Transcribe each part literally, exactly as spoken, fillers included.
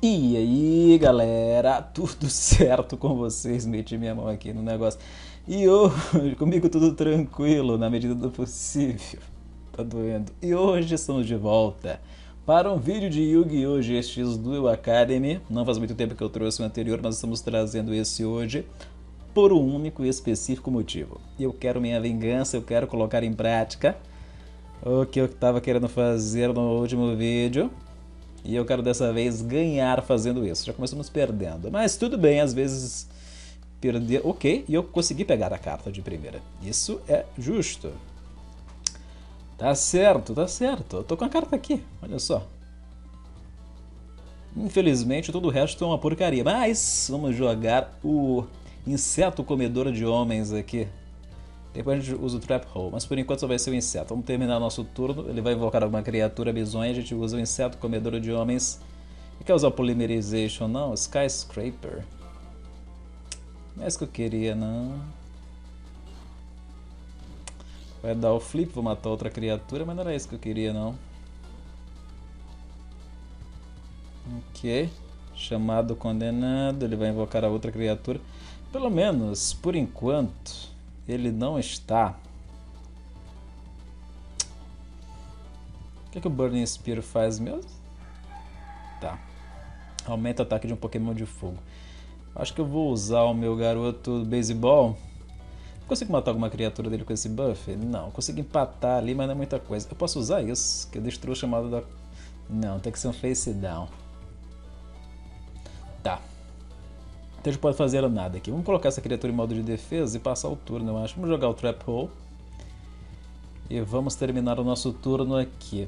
E aí, galera, tudo certo com vocês? Meti minha mão aqui no negócio. E hoje, comigo tudo tranquilo, na medida do possível. Tá doendo. E hoje estamos de volta para um vídeo de Yu-Gi-Oh! G X Duel Academy. Não faz muito tempo que eu trouxe o anterior, mas estamos trazendo esse hoje por um único e específico motivo. Eu quero minha vingança, eu quero colocar em prática o que eu estava querendo fazer no último vídeo. E eu quero dessa vez ganhar fazendo isso. Já começamos perdendo. Mas tudo bem, às vezes perder. Ok, e eu consegui pegar a carta de primeira. Isso é justo. Tá certo, tá certo. Eu tô com a carta aqui, olha só. Infelizmente todo o resto é uma porcaria. Mas vamos jogar o inseto comedor de homens aqui. Depois a gente usa o Trap Hole, mas por enquanto só vai ser o inseto. Vamos terminar nosso turno, ele vai invocar alguma criatura bizonha, a gente usa o inseto comedor de homens. E quer usar o Polymerization não? Skyscraper. Não é isso que eu queria, não. Vai dar o flip, vou matar outra criatura, mas não era isso que eu queria, não. Ok. Chamado condenado, ele vai invocar a outra criatura. Pelo menos, por enquanto, ele não está. O que, é que o Burning Spear faz mesmo? Tá. Aumenta o ataque de um Pokémon de fogo. Acho que eu vou usar o meu garoto Baseball. Consigo matar alguma criatura dele com esse buff? Não. Consigo empatar ali, mas não é muita coisa. Eu posso usar isso, que eu destruo o chamado da... Não, tem que ser um Face Down. Tá. Então a gente pode fazer nada aqui. Vamos colocar essa criatura em modo de defesa e passar o turno, eu acho. Vamos jogar o Trap Hole. E vamos terminar o nosso turno aqui.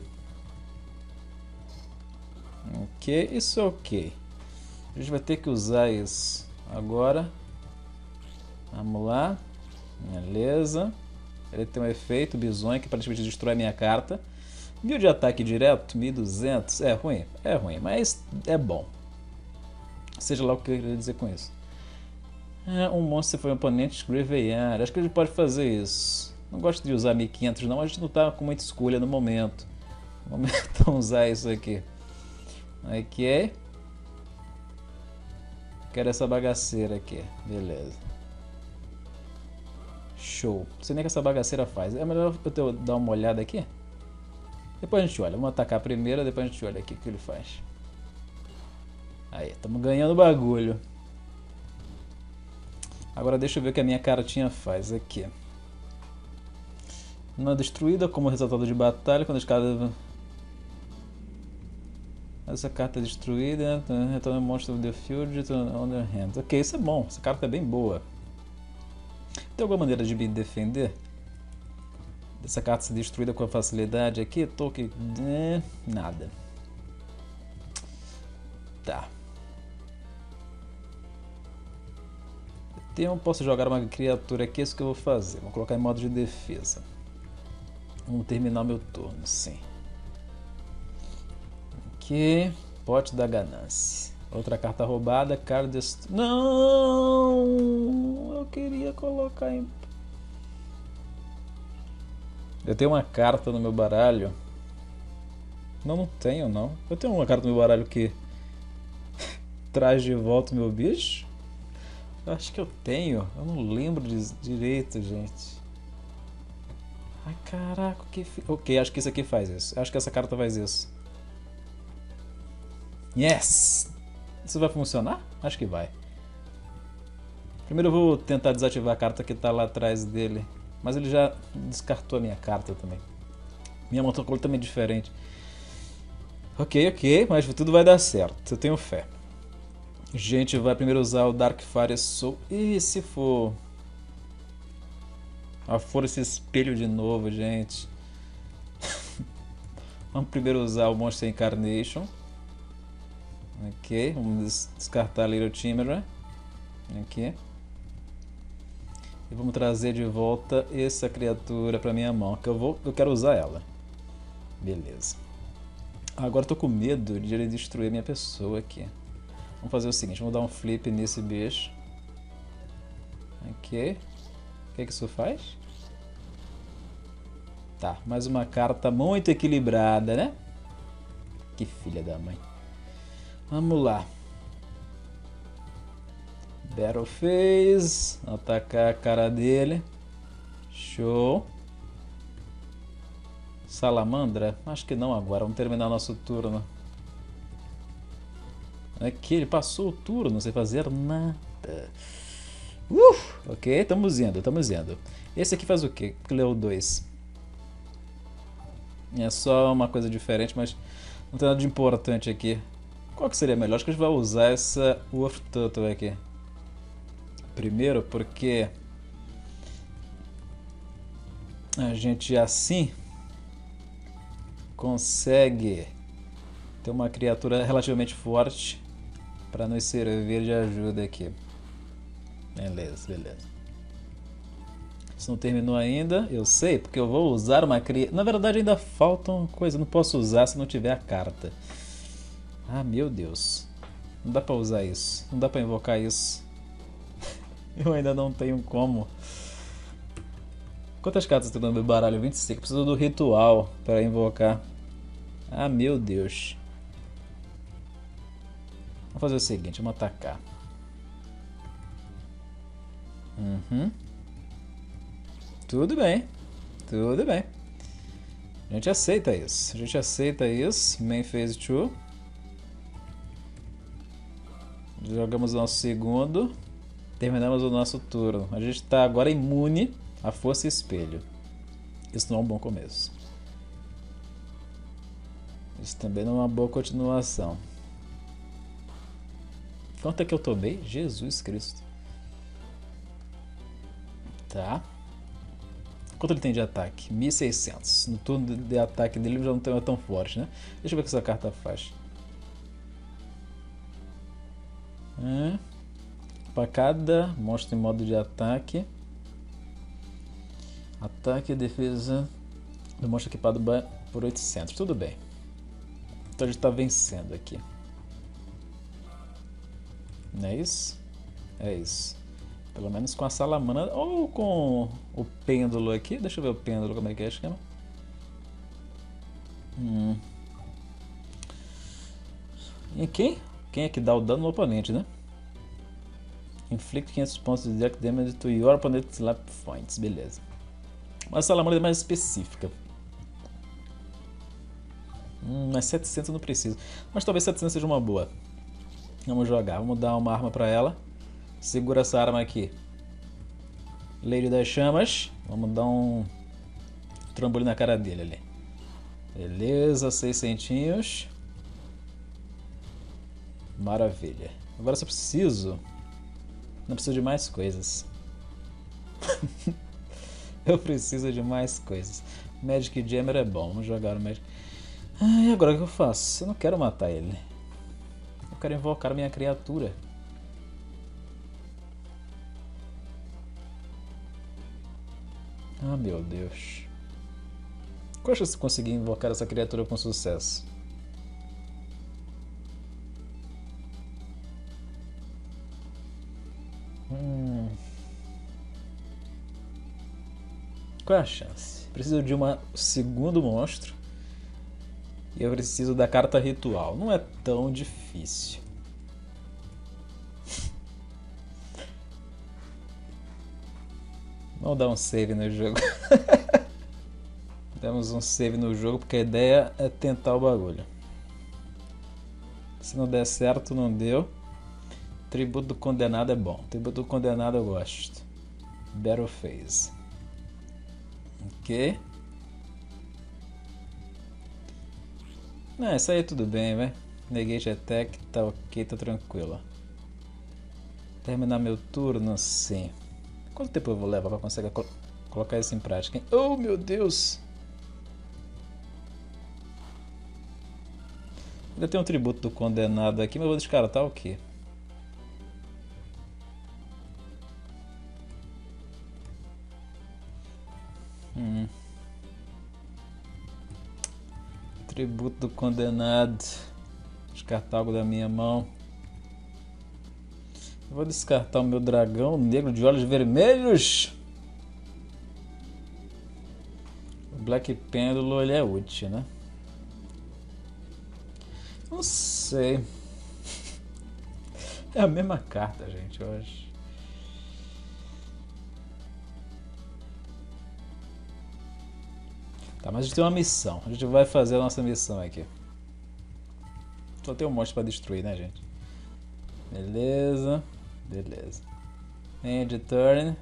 Ok, isso é ok. A gente vai ter que usar isso agora. Vamos lá. Beleza. Ele tem um efeito bizonho que praticamente destrói a minha carta. Mil de ataque direto, mil e duzentos. É ruim, é ruim, mas é bom. Seja lá o que eu queria dizer com isso. É, um monstro foi um oponente Graveyard. Acho que a gente pode fazer isso. Não gosto de usar mil e quinhentos não, a gente não está com muita escolha no momento. Vamos então usar isso aqui. Ok. Quero essa bagaceira aqui. Beleza. Show. Não sei nem o que essa bagaceira faz. É melhor eu dar uma olhada aqui? Depois a gente olha. Vamos atacar primeiro, depois a gente olha aqui o que ele faz. Aí, estamos ganhando bagulho. Agora deixa eu ver o que a minha cartinha faz aqui. Não é destruída como resultado de batalha quando as cartas... Essa carta é destruída, retorna o monstro the field on their hands. Ok, isso é bom, essa carta é bem boa. Tem alguma maneira de me defender? Essa carta ser destruída com facilidade aqui? Toque... É, nada. Tá. Então posso jogar uma criatura aqui, é isso que eu vou fazer. Vou colocar em modo de defesa. Vamos terminar meu turno, sim. Aqui, pote da ganância. Outra carta roubada, card dest... Não! Eu queria colocar em... Eu tenho uma carta no meu baralho. Não, não tenho não. Eu tenho uma carta no meu baralho que traz de volta o meu bicho? Eu acho que eu tenho. Eu não lembro de... direito, gente. Ai, caraca, o que... Ok, acho que isso aqui faz isso. Acho que essa carta faz isso. Yes! Isso vai funcionar? Acho que vai. Primeiro eu vou tentar desativar a carta que está lá atrás dele. Mas ele já descartou a minha carta também. Minha mão está completamente diferente. Ok, ok, mas tudo vai dar certo. Eu tenho fé. A gente vai primeiro usar o Dark Fire Soul. E se for... Ah, for esse espelho de novo, gente. Vamos primeiro usar o Monster Incarnation. Ok, vamos descartar Little Chimera. Aqui. E vamos trazer de volta essa criatura para minha mão, que eu vou, eu quero usar ela. Beleza. Agora eu tô com medo de ele destruir minha pessoa aqui. Vamos fazer o seguinte, vamos dar um flip nesse bicho. Ok. O que é que isso faz? Tá, mais uma carta muito equilibrada, né? Que filha da mãe. Vamos lá. Battle Phase. Atacar a cara dele. Show. Salamandra? Acho que não agora. Vamos terminar nosso turno. Aqui, ele passou o turno sem fazer nada. Uh, ok, estamos indo, estamos indo. Esse aqui faz o quê? Level dois. É só uma coisa diferente, mas não tem nada de importante aqui. Qual que seria melhor? Acho que a gente vai usar essa Wolf Turtle aqui. Primeiro porque a gente assim consegue ter uma criatura relativamente forte para nos servir de ajuda aqui. Beleza, beleza. Isso não terminou ainda, eu sei, porque eu vou usar uma criatura. Na verdade ainda faltam coisas, não posso usar se não tiver a carta. Ah, meu Deus. Não dá pra usar isso, não dá pra invocar isso. Eu ainda não tenho como. Quantas cartas tem no meu baralho? vinte e cinco. Preciso do ritual para invocar. Ah, meu Deus. Vamos fazer o seguinte, vamos atacar. Uhum. Tudo bem. Tudo bem. A gente aceita isso. A gente aceita isso. Main Phase dois. Jogamos o nosso segundo. Terminamos o nosso turno. A gente está agora imune à força espelho. Isso não é um bom começo. Isso também não é uma boa continuação. Quanto é que eu tomei? Jesus Cristo. Tá. Quanto ele tem de ataque? mil e seiscentos. No turno de ataque dele já não é tão forte, né? Deixa eu ver o que essa carta faz. É. Para cada monstro em modo de ataque. Ataque e defesa do monstro equipado por oitocentos. Tudo bem. Então a gente está vencendo aqui. Não é isso? É isso. Pelo menos com a salamandra ou com o pêndulo aqui. Deixa eu ver o pêndulo, como é que é o esquema. Hum. E quem? Quem é que dá o dano no oponente, né? Inflict quinhentos pontos de direct damage to your opponent's slap points. Beleza. Mas a salamandra é mais específica. Hum, mas setecentos eu não preciso. Mas talvez setecentos seja uma boa. Vamos jogar. Vamos dar uma arma pra ela. Segura essa arma aqui. Lady das Chamas. Vamos dar um trambolho na cara dele ali. Beleza, seiscentinhos. Maravilha. Agora só preciso... Não preciso de mais coisas. Eu preciso de mais coisas. Magic Jammer é bom. Vamos jogar o Magic... Ah, e agora o que eu faço? Eu não quero matar ele. Eu quero invocar minha criatura. Ah, meu Deus. Qual a chance de conseguir invocar essa criatura com sucesso? Hum. Qual é a chance? Preciso de um segundo monstro. E eu preciso da carta ritual. Não é tão difícil. Vamos dar um save no jogo. Damos um save no jogo porque a ideia é tentar o bagulho. Se não der certo, não deu. Tributo do Condenado é bom. Tributo do Condenado eu gosto. Battle Phase. Ok. Não, isso aí tudo bem, vai. Negate Attack, tá ok, tá tranquilo. Terminar meu turno, sim. Quanto tempo eu vou levar pra conseguir col colocar isso em prática, hein? Oh, meu Deus! Ainda tem um tributo do Condenado aqui, mas eu vou descartar o quê? Hum. Tributo do Condenado. Descartar algo da minha mão. Eu vou descartar o meu dragão negro de olhos vermelhos. O Black Pêndulo ele é útil, né? Não sei. É a mesma carta, gente, eu acho. Tá, mas a gente tem uma missão. A gente vai fazer a nossa missão aqui. Só tem um monstro pra destruir, né, gente? Beleza. Beleza. End turn.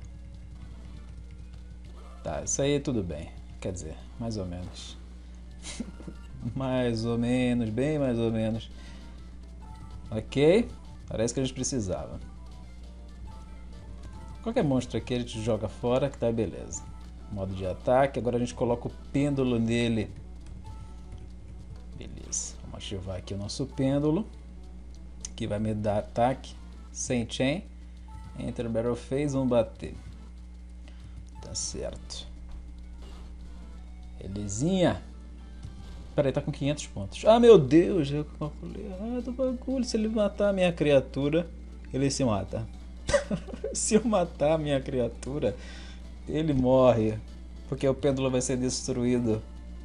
Tá, isso aí tudo bem. Quer dizer, mais ou menos. Mais ou menos, bem mais ou menos. Ok. Parece que a gente precisava. Qualquer monstro aqui a gente joga fora que tá beleza. Modo de ataque. Agora a gente coloca o pêndulo nele. Beleza. Vamos ativar aqui o nosso pêndulo. Que vai me dar ataque. Sem chain. Enter Battle Phase. Vamos bater. Tá certo. Belezinha. Peraí, tá com quinhentos pontos. Ah, meu Deus. Eu calculei errado o bagulho. Se ele matar a minha criatura, ele se mata. Se eu matar a minha criatura, ele morre. Porque o pêndulo vai ser destruído.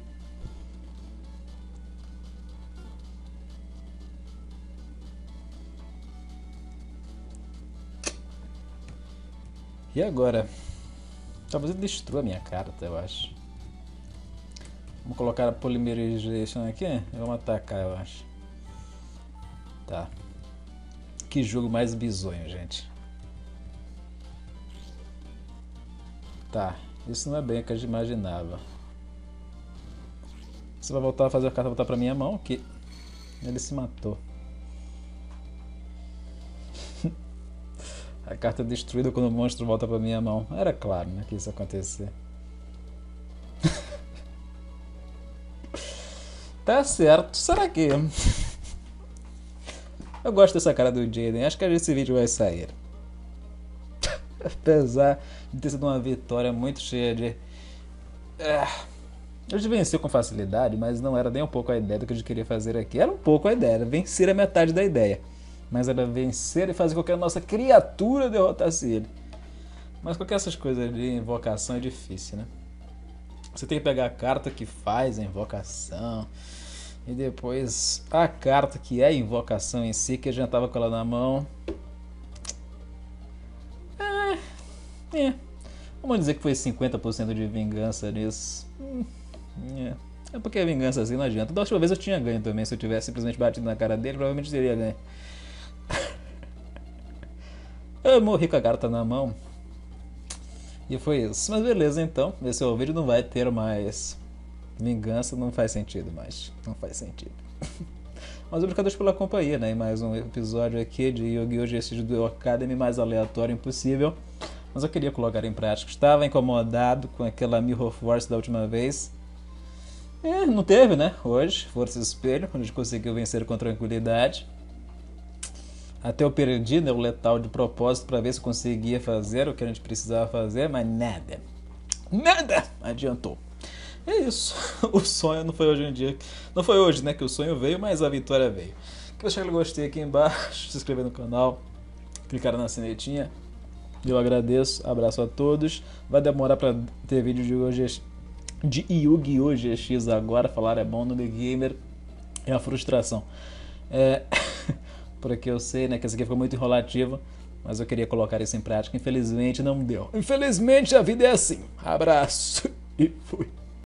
E agora? Talvez ele destrua a minha carta, eu acho. Vamos colocar a Polymerization aqui. Vamos atacar, eu acho. Tá. Que jogo mais bizonho, gente. Tá. Isso não é bem o que a gente imaginava. Você vai voltar a fazer a carta voltar pra minha mão, que ele se matou. A carta é destruída quando o monstro volta pra minha mão. Era claro, né, que isso ia acontecer. Tá certo. Será que... Eu gosto dessa cara do Jaden. Acho que esse vídeo vai sair. Apesar de ter sido uma vitória muito cheia de... É... A gente venceu com facilidade, mas não era nem um pouco a ideia do que a gente queria fazer aqui. Era um pouco a ideia, era vencer a metade da ideia. Mas era vencer e fazer com que a nossa criatura derrotasse ele. Mas com essas coisas de invocação é difícil, né? Você tem que pegar a carta que faz a invocação. E depois a carta que é a invocação em si, que a gente estava com ela na mão. É, é. Vamos dizer que foi cinquenta por cento de vingança nisso. Hum, é. é porque a vingança assim não adianta. Da última vez eu tinha ganho também. Se eu tivesse simplesmente batido na cara dele, provavelmente teria ganho. Eu morri com a carta na mão. E foi isso. Mas beleza, então. Esse é o vídeo, não vai ter mais vingança. Não faz sentido mais. Não faz sentido. Mas obrigado pela companhia, né? E mais um episódio aqui de Yu-Gi-Oh! G X Duel Academy, mais aleatório impossível. Mas eu queria colocar em prática. Estava incomodado com aquela Mirror Force da última vez. É, não teve, né? Hoje, Força Espelho, onde a gente conseguiu vencer com tranquilidade. Até eu perdi, né, o letal de propósito para ver se conseguia fazer o que a gente precisava fazer, mas nada. Nada adiantou. É isso. O sonho não foi hoje em dia. Não foi hoje, né, que o sonho veio, mas a vitória veio. Quer deixar o gostei aqui embaixo, se inscrever no canal, clicar na sinetinha. Eu agradeço, abraço a todos. Vai demorar para ter vídeo de hoje de Yu-Gi-Oh! G X agora. Falar é bom no The Gamer. É uma frustração. É... Porque eu sei, né, que essa aqui ficou muito enrolativa, mas eu queria colocar isso em prática. Infelizmente não deu. Infelizmente a vida é assim. Abraço e fui.